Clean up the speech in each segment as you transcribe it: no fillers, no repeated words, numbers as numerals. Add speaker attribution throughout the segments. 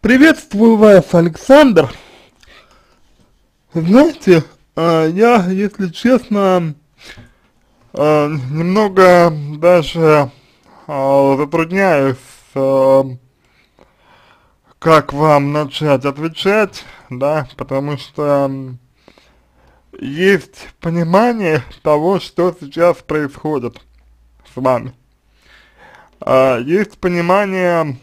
Speaker 1: Приветствую вас, Александр. Знаете, я, если честно, немного даже затрудняюсь, как вам начать отвечать, да, потому что есть понимание того, что сейчас происходит с вами. Есть понимание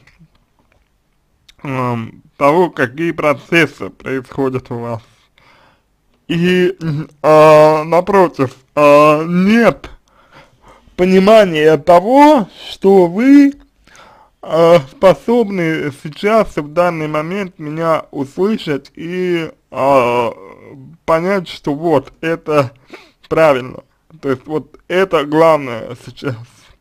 Speaker 1: того, какие процессы происходят у вас. И, напротив, нет понимания того, что вы способны сейчас и в данный момент меня услышать и понять, что вот это правильно. То есть вот это главное сейчас.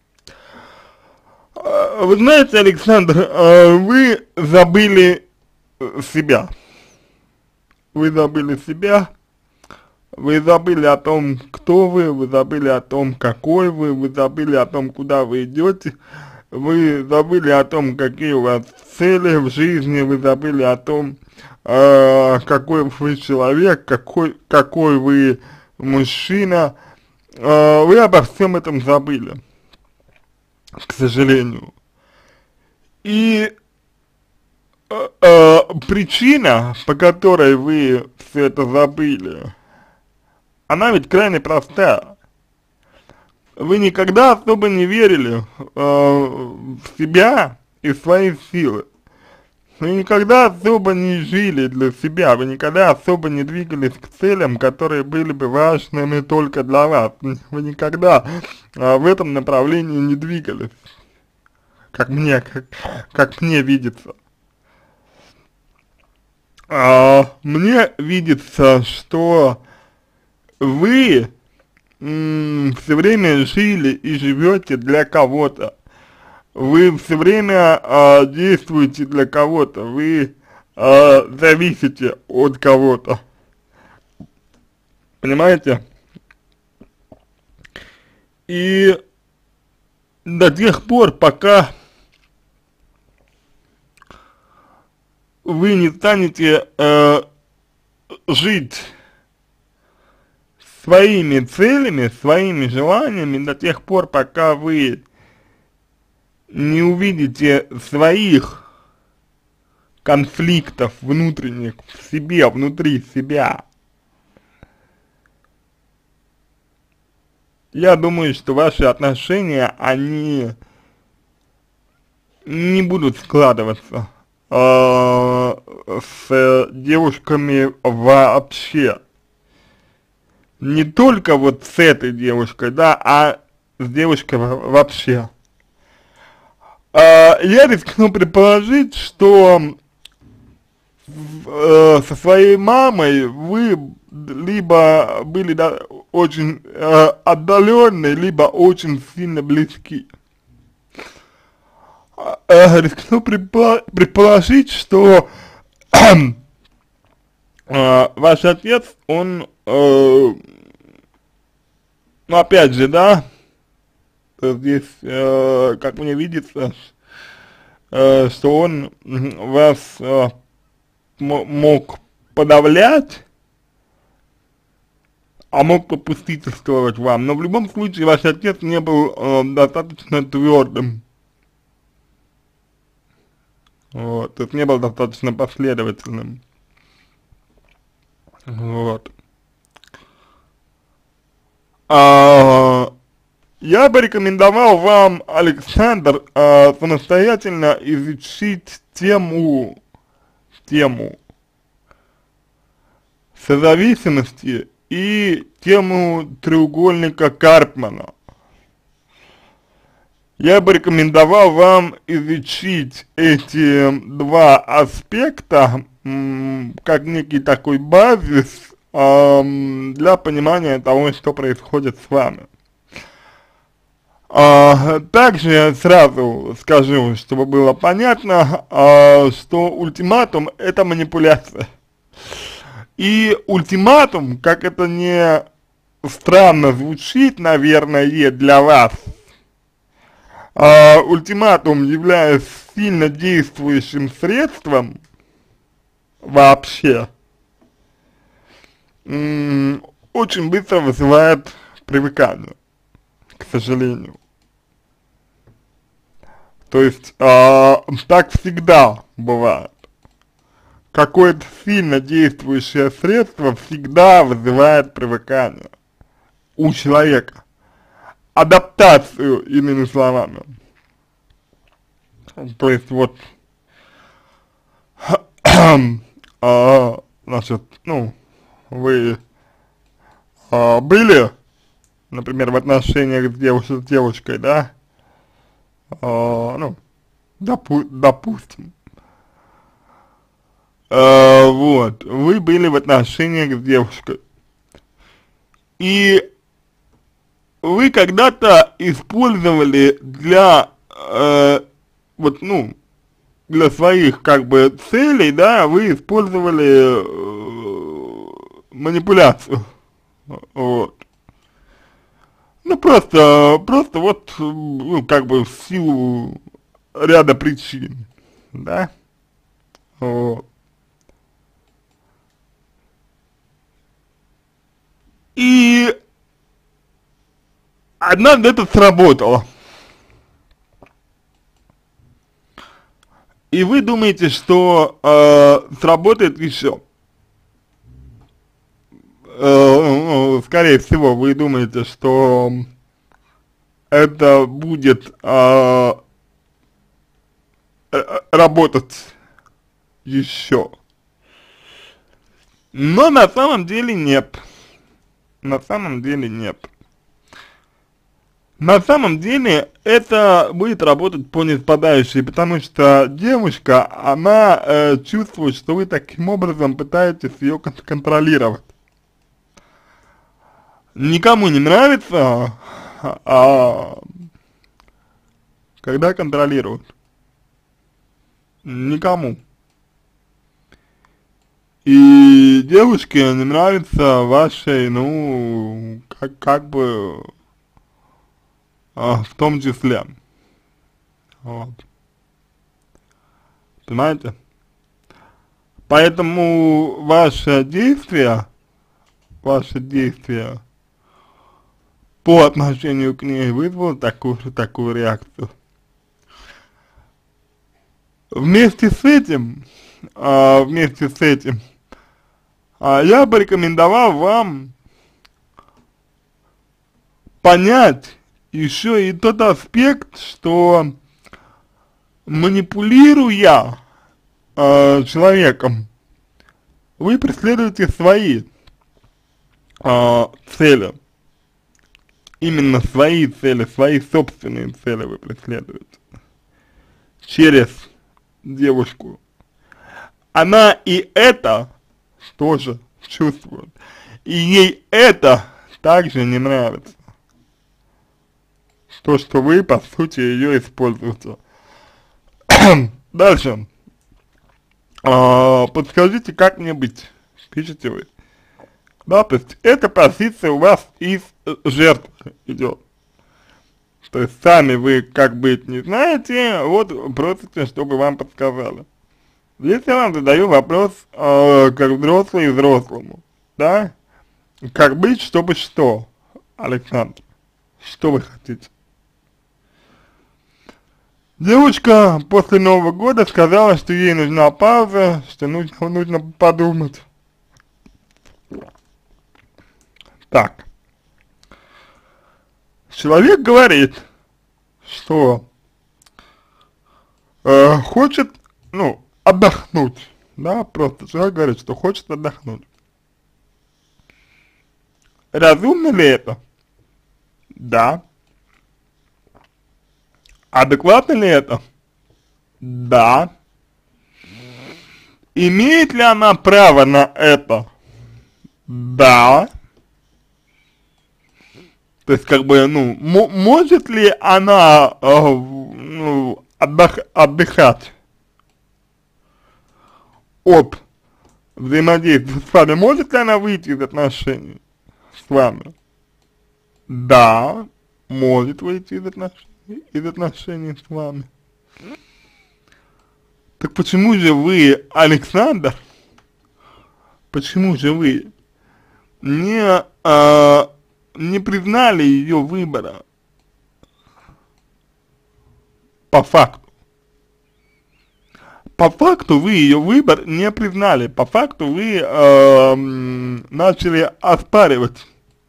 Speaker 1: Вы знаете, Александр, вы забыли себя. Вы забыли себя. Вы забыли о том, кто вы забыли о том, какой вы забыли о том, куда вы идете, вы забыли о том, какие у вас цели в жизни, вы забыли о том, какой вы человек, какой вы мужчина, вы обо всем этом забыли, к сожалению. И причина, по которой вы все это забыли, она ведь крайне простая. Вы никогда особо не верили в себя и в свои силы. Вы никогда особо не жили для себя, вы никогда особо не двигались к целям, которые были бы важными только для вас. Вы никогда в этом направлении не двигались, как мне видится. Мне видится, что вы все время жили и живете для кого-то. Вы все время действуете для кого-то. Вы зависите от кого-то. Понимаете? И до тех пор, пока вы не станете жить своими целями, своими желаниями, до тех пор, пока вы не увидите своих конфликтов внутренних в себе, внутри себя, я думаю, что ваши отношения, они не будут складываться с девушками вообще. Не только вот с этой девушкой, да, а с девушкой вообще. Я рискну предположить, что со своей мамой вы либо были очень отдаленны, либо очень сильно близки. Рискну предположить, что ваш отец, он, ну опять же, да, здесь, как мне видится, что он вас мог подавлять, а мог попустительствовать вам, но в любом случае ваш отец не был достаточно твердым, вот, то есть не был достаточно последовательным. Вот. Я бы рекомендовал вам, Александр, самостоятельно изучить тему созависимости и тему треугольника Карпмана. Я бы рекомендовал вам изучить эти два аспекта как некий такой базис для понимания того, что происходит с вами. Также я сразу скажу, чтобы было понятно, что ультиматум — это манипуляция. И ультиматум, как это не странно звучит, наверное, для вас, ультиматум, являясь сильно действующим средством вообще, очень быстро вызывает привыкание, к сожалению. То есть, так всегда бывает. Какое-то сильно действующее средство всегда вызывает привыкание у человека. Адаптацию, иными словами. То есть, вот, значит, ну, вы были, например, в отношениях с девушкой, да, ну, допустим, вот, вы были в отношениях с девушкой, и вы когда-то использовали для, вот, ну, для своих, как бы, целей, да, вы использовали манипуляцию, вот. Ну, просто вот, ну, как бы, в силу ряда причин, да, вот. И однажды это сработало. И вы думаете, что сработает еще. Скорее всего, вы думаете, что это будет работать еще. Но на самом деле нет. На самом деле нет. На самом деле это будет работать по ниспадающей, потому что девушка, она чувствует, что вы таким образом пытаетесь ее контролировать. Никому не нравится, когда контролируют. Никому. И девушке не нравится вашей, ну, как бы, в том числе. Вот. Понимаете? Поэтому ваши действия по отношению к ней вызвало такую реакцию. Вместе с этим, я бы рекомендовал вам понять еще и тот аспект, что манипулируя человеком, вы преследуете свои цели. Именно свои цели, свои собственные цели вы преследуете. Через девушку. Она и это тоже чувствует. И ей это также не нравится. То, что вы, по сути, ее используете. Дальше. Подскажите, как мне быть? Пишите вы. Да, то есть эта позиция у вас из жертвы идет. То есть сами вы как быть не знаете, вот просите, чтобы вам подсказали. Здесь я вам задаю вопрос, как взрослый взрослому, да? Как быть, чтобы что, Александр? Что вы хотите? Девушка после Нового года сказала, что ей нужна пауза, что нужно подумать. Так. Человек говорит, что хочет, ну, отдохнуть, да, просто человек говорит, что хочет отдохнуть. Разумно ли это? Да. Адекватно ли это? Да. Имеет ли она право на это? Да. То есть, как бы, ну, может ли она, ну, отдыхать от взаимодействия с вами? Может ли она выйти из отношений с вами? Да, может выйти из отношений с вами. Так почему же вы, Александр, почему же вы не, не признали ее выбора по факту? По факту вы ее выбор не признали, по факту вы начали оспаривать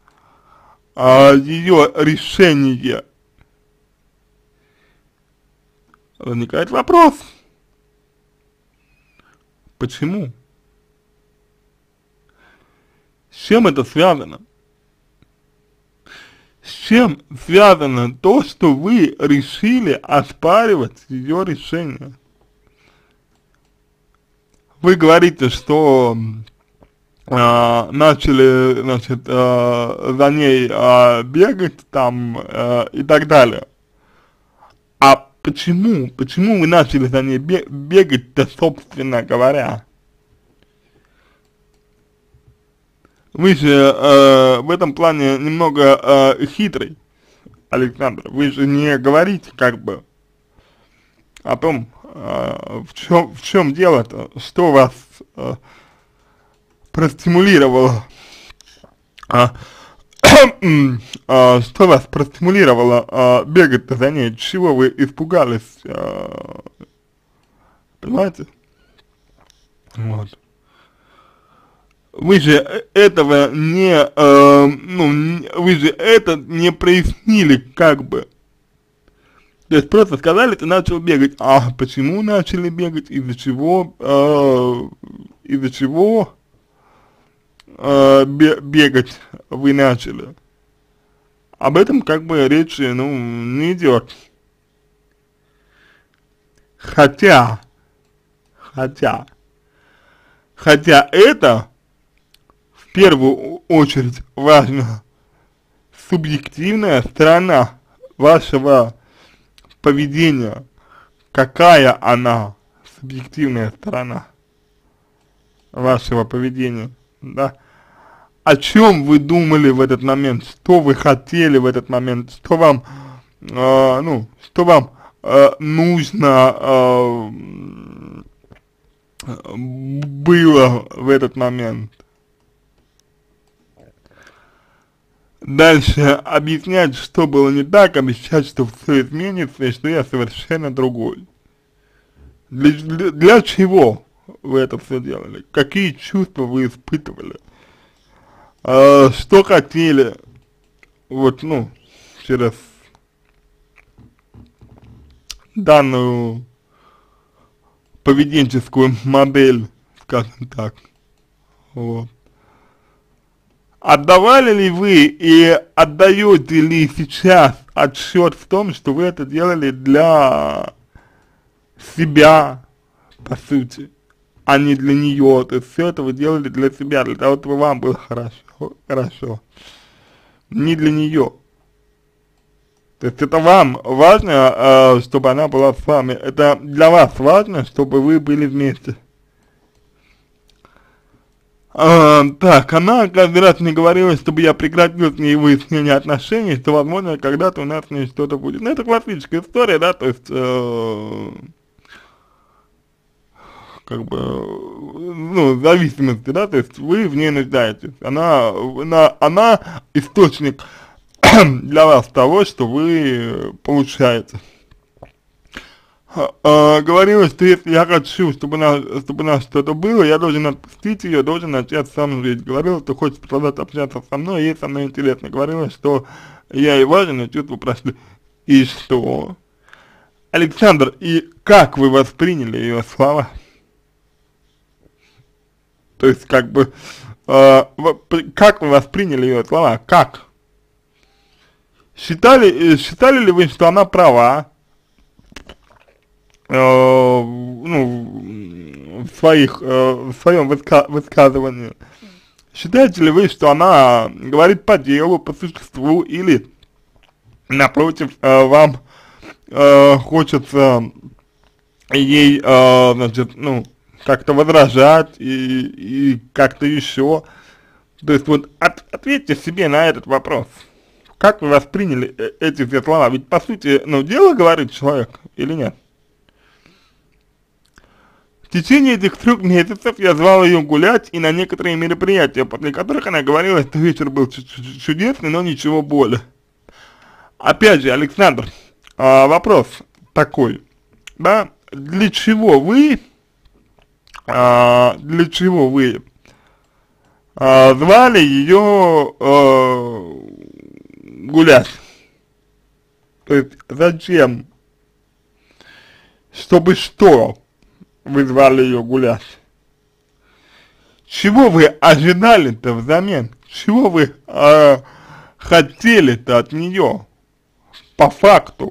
Speaker 1: ее решение. Возникает вопрос, почему? С чем это связано? С чем связано то, что вы решили оспаривать ее решение? Вы говорите, что начали, значит, за ней бегать там и так далее. А почему вы начали за ней бегать-то, собственно говоря? Вы же в этом плане немного хитрый, Александр. Вы же не говорите как бы о том, в чем дело-то, что вас простимулировало, что вас простимулировало бегать-то за ней, чего вы испугались, понимаете? Вот. Вы же этого не, вы же это не прояснили как бы. То есть просто сказали, ты начал бегать. А почему начали бегать, из-за чего бегать вы начали? Об этом как бы речи, не идет. Хотя это в первую очередь важно субъективная сторона вашего поведения, какая она, субъективная сторона вашего поведения, да? О чем вы думали в этот момент, что вы хотели в этот момент, что вам, нужно было в этот момент. Дальше объяснять, что было не так, обещать, что все изменится и что я совершенно другой. Для чего вы это все делали? Какие чувства вы испытывали? Что хотели? Вот, через данную поведенческую модель, скажем так. Вот. Отдавали ли вы и отдаете ли сейчас отсчет в том, что вы это делали для себя, по сути, а не для нее? То есть все это вы делали для себя, для того, чтобы вам было хорошо. Не для нее. То есть это вам важно, чтобы она была с вами. Это для вас важно, чтобы вы были вместе. Так, она каждый раз мне говорила, чтобы я прекратил с ней выяснение отношений, что, возможно, когда-то у нас с ней что-то будет. Ну, это классическая история, да, то есть, как бы, зависимости, да, то есть вы в ней нуждаетесь. Она источник для вас того, что вы получаете. Говорила, что если я хочу, чтобы у нас что-то было, я должен отпустить ее, должен начать сам жить. Говорила, что хочет продолжать общаться со мной, ей со мной интересно. Говорила, что я ей важен, и чувства прошли. И что? Александр, и как вы восприняли ее слова? То есть, как бы, как вы восприняли ее слова? Как? Считали ли вы, что она права? В своем высказывании. Считаете ли вы, что она говорит по делу, по существу, или, напротив, вам хочется ей, как-то возражать и как-то еще? То есть вот ответьте себе на этот вопрос. Как вы восприняли эти все слова? Ведь, по сути, дело говорит человек или нет? В течение этих 3 месяцев я звал ее гулять и на некоторые мероприятия, после которых она говорила, что вечер был чудесный, но ничего более. Опять же, Александр, вопрос такой, да, для чего вы звали ее гулять? То есть зачем? Чтобы что вы звали ее гулять? Чего вы ожидали-то взамен? Чего вы хотели-то от нее по факту?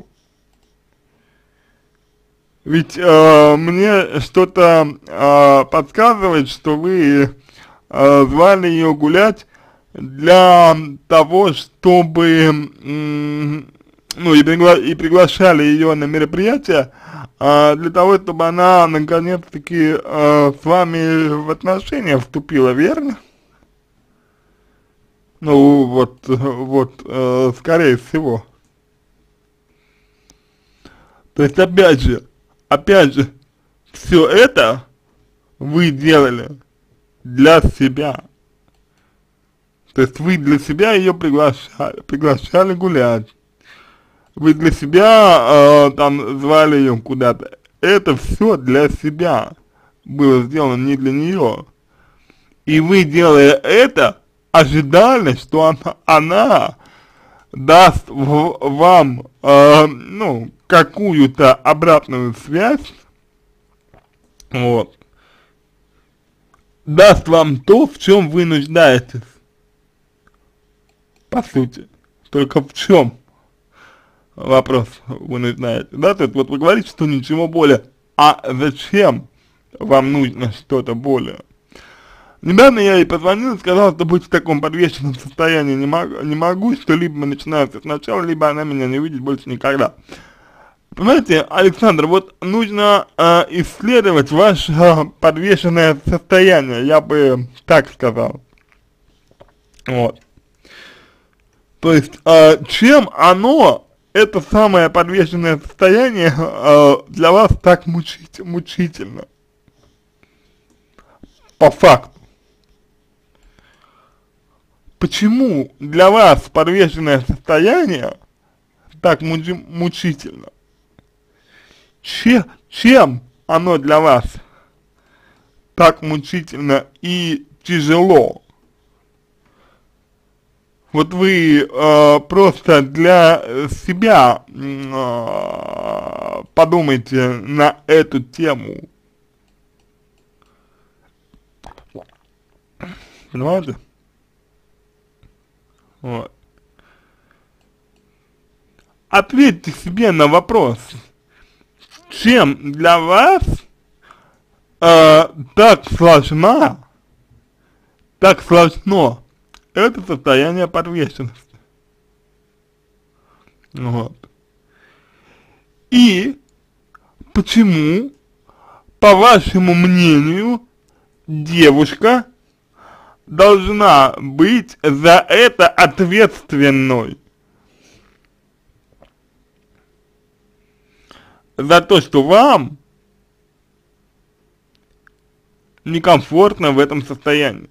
Speaker 1: Ведь мне что-то подсказывает, что вы звали ее гулять для того, чтобы, ну и приглашали ее на мероприятие, для того, чтобы она наконец-таки с вами в отношения вступила, верно? Ну вот, скорее всего. То есть опять же, все это вы делали для себя. То есть вы для себя ее приглашали гулять. Вы для себя там звали ее куда-то. Это все для себя было сделано, не для нее. И вы, делая это, ожидали, что она даст вам, ну, какую-то обратную связь, вот, даст вам то, в чем вы нуждаетесь, по сути. Только в чем вопрос вы нуждаетесь, да, то есть вот вы говорите, что ничего более, а зачем вам нужно что-то более? Недавно я ей позвонил и сказал, что быть в таком подвешенном состоянии не могу, что либо начинается сначала, либо она меня не увидит больше никогда. Понимаете, Александр, вот нужно исследовать ваше подвешенное состояние, я бы так сказал. Вот. То есть, чем оно, это самое подвешенное состояние, для вас так мучительно? По факту. Почему для вас подвешенное состояние так мучительно? Чем оно для вас так мучительно и тяжело? Вот вы просто для себя подумайте на эту тему. Понимаете? Вот. Ответьте себе на вопрос, чем для вас так сложно это состояние подвешенности. Вот. И почему, по вашему мнению, девушка должна быть за это ответственной? За то, что вам некомфортно в этом состоянии.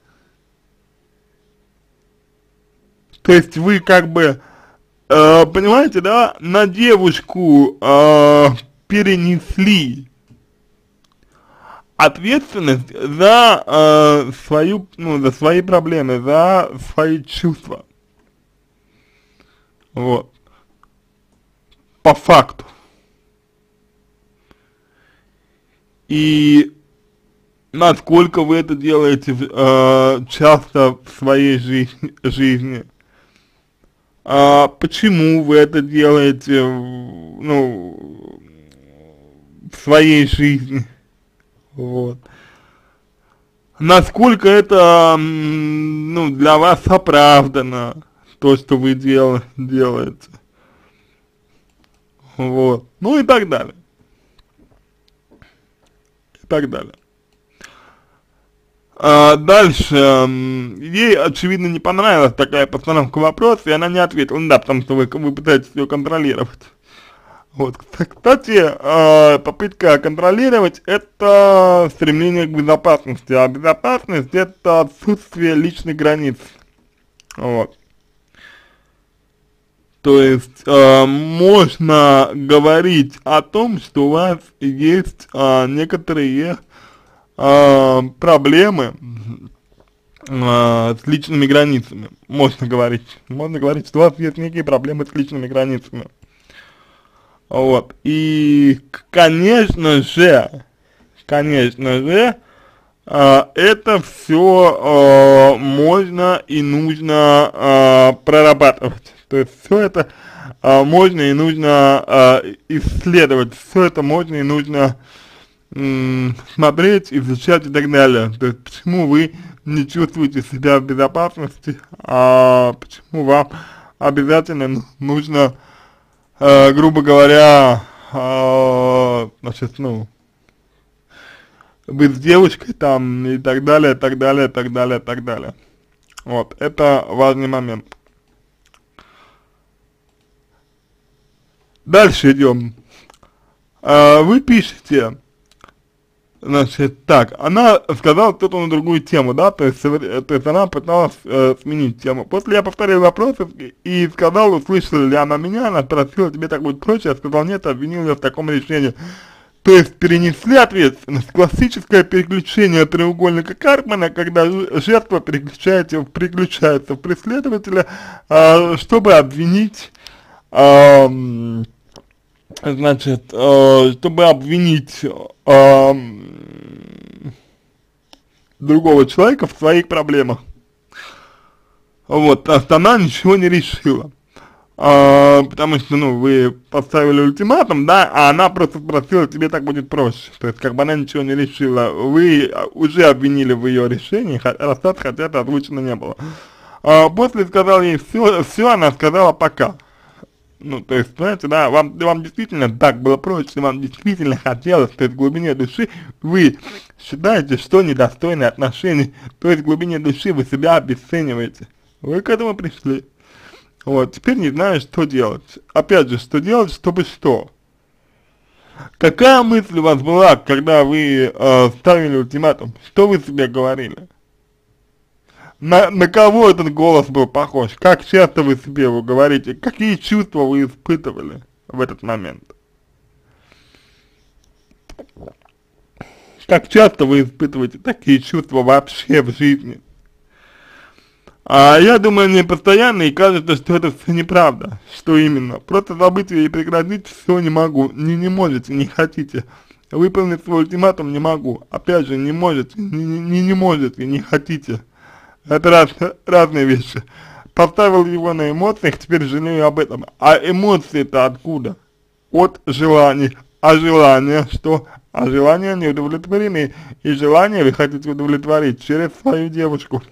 Speaker 1: То есть вы как бы, понимаете, да, на девушку перенесли ответственность за за свои проблемы, за свои чувства. Вот. По факту. И насколько вы это делаете часто в своей жизни. Почему вы это делаете, ну, в своей жизни, вот. Насколько это, ну, для вас оправдано, то, что вы делаете, вот, ну и так далее, и так далее. Дальше, ей, очевидно, не понравилась такая постановка вопроса, и она не ответила, ну да, потому что вы пытаетесь ее контролировать. Вот, кстати, попытка контролировать — это стремление к безопасности, а безопасность — это отсутствие личных границ, вот. То есть, можно говорить о том, что у вас есть некоторые проблемы с личными границами, можно говорить, что у вас есть некие проблемы с личными границами. Вот, и, конечно же, это все можно и нужно прорабатывать. То есть все это можно и нужно исследовать, все это можно и нужно смотреть, изучать и так далее. То есть почему вы не чувствуете себя в безопасности, а почему вам обязательно нужно, грубо говоря, значит, ну, быть с девушкой там и так далее, так далее, так далее, так далее. Вот, это важный момент. Дальше идем. Вы пишете, значит, так, она сказала кто-то на другую тему, да, то есть она пыталась сменить тему. После я повторил вопросы и сказал, услышала ли она меня, она спросила, тебе так будет проще, я сказал нет, обвинил ее в таком решении. То есть перенесли ответственность. Классическое переключение треугольника Карпмана, когда жертва переключается в преследователя, чтобы обвинить, значит, чтобы обвинить другого человека в своих проблемах. Вот, она ничего не решила. Потому что, ну, вы поставили ультиматум, да, а она просто спросила, тебе так будет проще. То есть, как бы она ничего не решила, вы уже обвинили в ее решении, расстаться, хотя это озвучено не было. После сказал ей все, она сказала пока. Ну, то есть, знаете, да, вам действительно так было проще, вам действительно хотелось, то есть в глубине души вы считаете, что недостойны отношений, то есть в глубине души вы себя обесцениваете. Вы к этому пришли. Вот, теперь не знаю, что делать. Опять же, что делать, чтобы что? Какая мысль у вас была, когда вы ставили ультиматум? Что вы себе говорили? На кого этот голос был похож? Как часто вы себе его говорите? Какие чувства вы испытывали в этот момент? Как часто вы испытываете такие чувства вообще в жизни? Я думаю, они постоянно, и кажется, что это все неправда. Что именно? Просто забыть ее и прекратить все не могу. Не можете, не хотите. Выполнить свой ультиматум не могу. Опять же, не можете, не можете, не хотите. Это разные вещи. Поставил его на эмоциях, теперь жалею об этом. А эмоции-то откуда? От желаний. А желания что? А желания не удовлетворены. И желания вы хотите удовлетворить через свою девушку.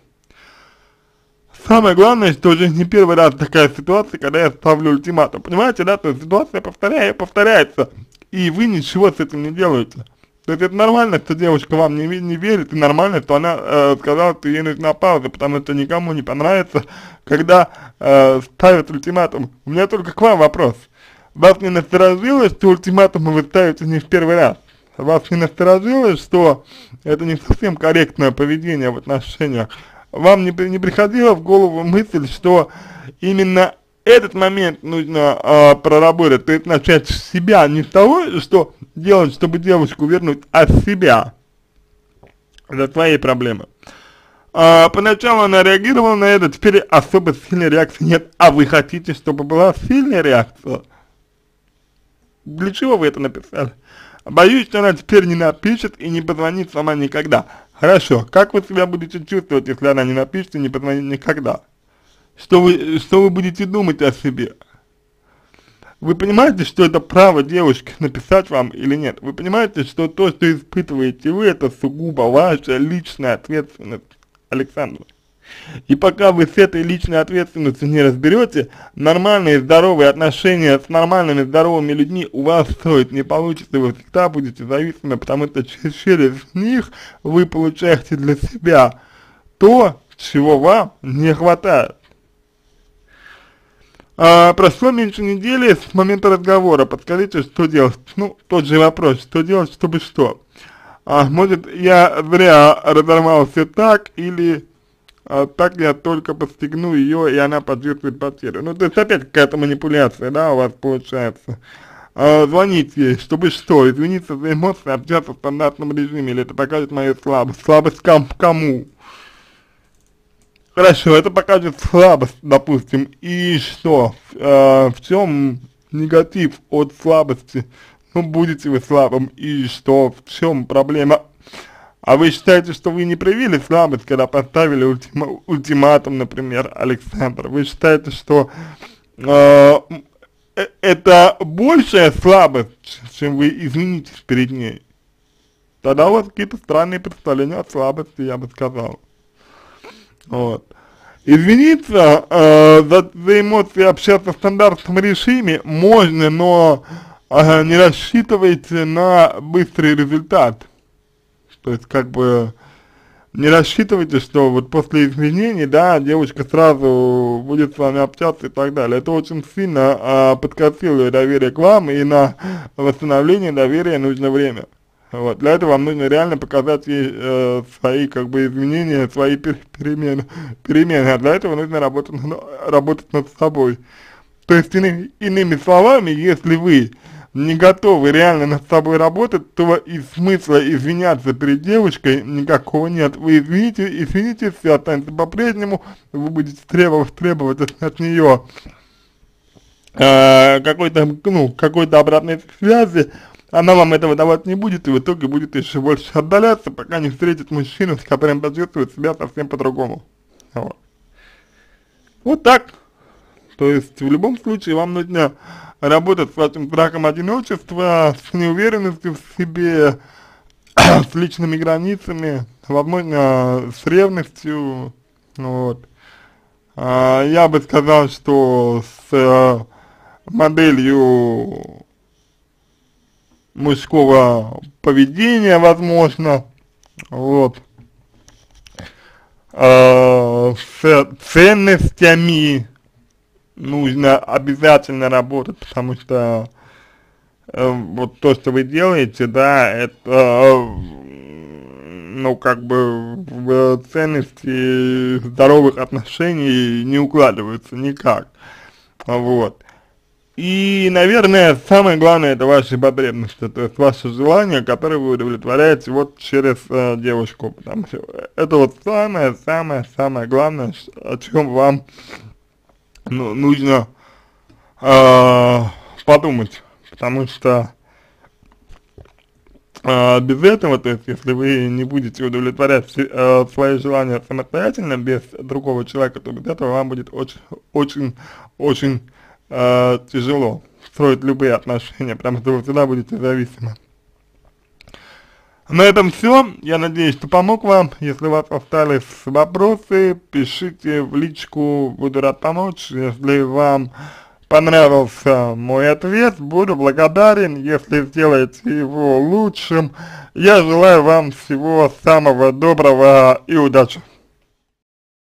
Speaker 1: Самое главное, что уже не первый раз такая ситуация, когда я ставлю ультиматум. Понимаете, да, то есть ситуация повторяется, и вы ничего с этим не делаете. То есть это нормально, что девушка вам не верит, и нормально, что она сказала, что ей нужна пауза, потому что никому не понравится, когда ставят ультиматум. У меня только к вам вопрос. Вас не насторожило, что ультиматумы вы ставите не в первый раз? Вас не насторожило, что это не совсем корректное поведение в отношениях? Вам не приходила в голову мысль, что именно этот момент нужно проработать, то есть начать с себя, не с того, что делать, чтобы девушку вернуть, а с себя, за своей проблемы. Поначалу она реагировала на это, теперь особо сильной реакции нет, а вы хотите, чтобы была сильная реакция? Для чего вы это написали? Боюсь, что она теперь не напишет и не позвонит сама никогда. Хорошо, как вы себя будете чувствовать, если она не напишет и не позвонит никогда? Что вы будете думать о себе? Вы понимаете, что это право девушки написать вам или нет? Вы понимаете, что то, что испытываете вы, это сугубо ваша личная ответственность, Александр? И пока вы с этой личной ответственностью не разберете, нормальные здоровые отношения с нормальными здоровыми людьми у вас строить не получится, вы всегда будете зависимы, потому что через них вы получаете для себя то, чего вам не хватает. Прошло меньше недели с момента разговора, подскажите, что делать? Ну, тот же вопрос, что делать, чтобы что? Может, я зря разорвал все так, или так я только подстегну ее, и она почувствует потерю. Ну, то есть опять какая-то манипуляция, да, у вас получается. Звонить ей, чтобы что, извиниться за эмоции, общаться в стандартном режиме, или это покажет мою слабость. Слабость кому? Хорошо, это покажет слабость, допустим, и что? В чем негатив от слабости? Ну, будете вы слабым, и что? В чем проблема? А вы считаете, что вы не проявили слабость, когда поставили ультиматум, например, Александр? Вы считаете, что это большая слабость, чем вы извинитесь перед ней? Тогда у вас какие-то странные представления о слабости, я бы сказал. Вот. Извиниться за эмоции, общаться в стандартном режиме можно, но не рассчитывайте на быстрый результат. То есть, как бы, не рассчитывайте, что вот после извинений, да, девушка сразу будет с вами общаться и так далее. Это очень сильно подкосило ее доверие к вам, и на восстановление доверия нужно время. Вот, для этого вам нужно реально показать ей свои, как бы, изменения, свои перемены, а для этого нужно работать над собой. То есть, иными словами, если вы не готовы реально над собой работать, то и смысла извиняться перед девушкой никакого нет. Вы извините, все останется по-прежнему, вы будете требовать от нее какой-то обратной связи, она вам этого давать не будет, и в итоге будет еще больше отдаляться, пока не встретит мужчину, с которым почувствует себя совсем по-другому. Вот так. То есть, в любом случае, вам нужно работать с вашим страхом одиночества, с неуверенностью в себе, с личными границами, возможно, с ревностью, вот. Я бы сказал, что с моделью мужского поведения, возможно, вот, с ценностями нужно обязательно работать, потому что вот то, что вы делаете, да, это, ну, как бы в ценности здоровых отношений не укладываются никак, вот. И, наверное, самое главное — это ваши потребности, то есть ваше желание, которое вы удовлетворяете вот через девушку, потому что это вот самое главное, о чем вам нужно подумать, потому что без этого, то есть если вы не будете удовлетворять свои желания самостоятельно, без другого человека, то без этого вам будет очень тяжело строить любые отношения, потому что вы всегда будете зависимы. На этом все. Я надеюсь, что помог вам. Если у вас остались вопросы, пишите в личку, буду рад помочь. Если вам понравился мой ответ, буду благодарен, если сделаете его лучшим. Я желаю вам всего самого доброго и удачи.